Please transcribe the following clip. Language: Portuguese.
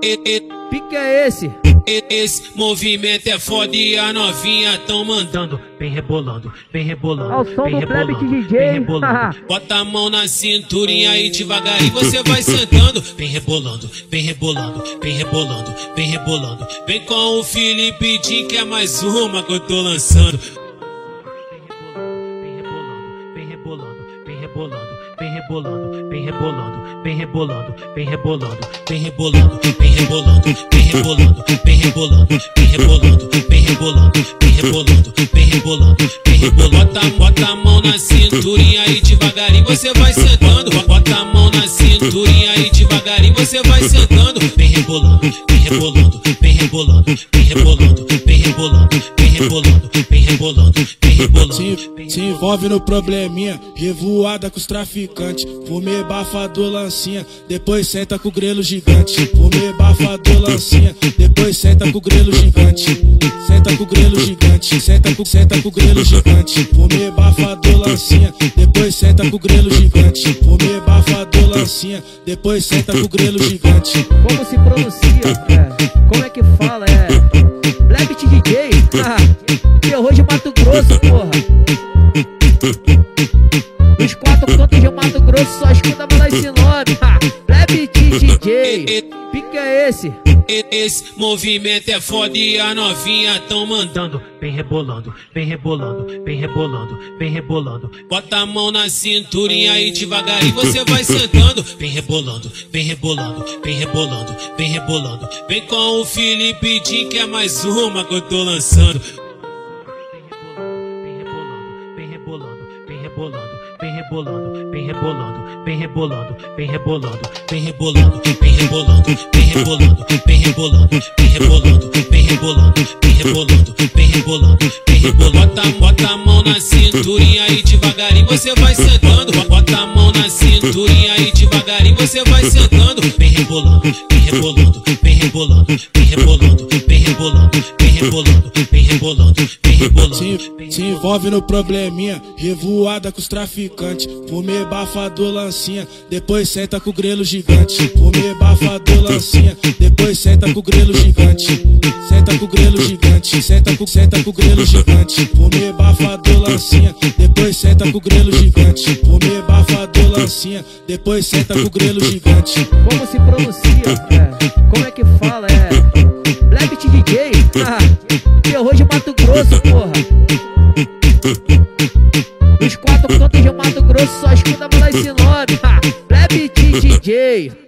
Pique é esse? Esse movimento é foda e a novinha tão mandando. Vem rebolando, vem rebolando. Ao som vem do Plebe rebolando, DJ. vem rebolando. Bota a mão na cinturinha aí devagarinho você vai sentando. Vem rebolando, vem rebolando, vem rebolando, vem rebolando. Vem com o Felipe Tim que é mais uma que eu tô lançando. Vem rebolando, vem rebolando, vem rebolando, vem rebolando, vem rebolando, vem rebolando, vem rebolando, vem rebolando, vem rebolando, vem rebolando, vem rebolando, vem rebolando, vem rebolando, vem rebolando, vem rebolando, vem rebolando. Bota a mão na cinturinha aí devagarinho você vai sentando. Bota a mão na cinturinha aí devagarinho você vai sentando. Vem rebolando, vem rebolando, vem rebolando, vem rebolando, vem rebolando, vem rebolando, vem rebolando, vem rebolando. Se envolve no probleminha, revoada com os traficantes. Fumê bafador lancinha, depois senta com o grelo gigante. Fumê bafador lancinha, depois senta com o grelo gigante. Senta com o grelo gigante, senta com o grelo gigante. Fumê bafador lancinha, depois senta com o grelo gigante. Fumê bafador lancinha, depois senta com o grelo gigante. Como se pronuncia? Como é que fala? Plebe DJ? Terror de Mato Grosso, porra. Os quatro cantos de Mato Grosso só escuta falar esse nome. Plebe DJ. Pique é esse? Esse movimento é foda e a novinha tão mandando. Vem rebolando, vem rebolando, vem rebolando, vem rebolando. Bota a mão na cinturinha aí devagarinho você vai sentando. Vem rebolando, vem rebolando, vem rebolando, vem rebolando. Vem com o Felipe Tim que é mais uma que eu tô lançando. Vem rebolando, vem rebolando, vem rebolando, vem rebolando, vem rebolando, vem rebolando, vem rebolando, vem rebolando, vem rebolando, vem rebolando, vem rebolando, vem rebolando, vem rebolando, vem rebolando, vem rebolando, vem rebolando. Bota a mão na cinturinha aí devagarinho você vai sentando. Bota a mão na cinturinha aí devagarinho você vai sentando. Vem rebolando, vem rebolando, vem rebolando, vem rebolando, vem rebolando, vem rebolando, vem rebolando, vem rebolando. Se envolve no probleminha, revoada com os traficantes. Fumê bafador lancinha, depois senta com o grelo gigante. Fumê bafador lancinha, depois senta com o grelo gigante. Senta com o grelo gigante, senta com o grelo gigante. Fumê bafador lancinha, depois senta com o grelo gigante. Fumê bafador lancinha, depois senta com o grelo gigante. Como se pronuncia? Como é que fala? Plebe DJ? Terror de Mato Grosso, porra. Os quatro cantos de Mato Grosso só escuta falar esse nome. Plebe DJ.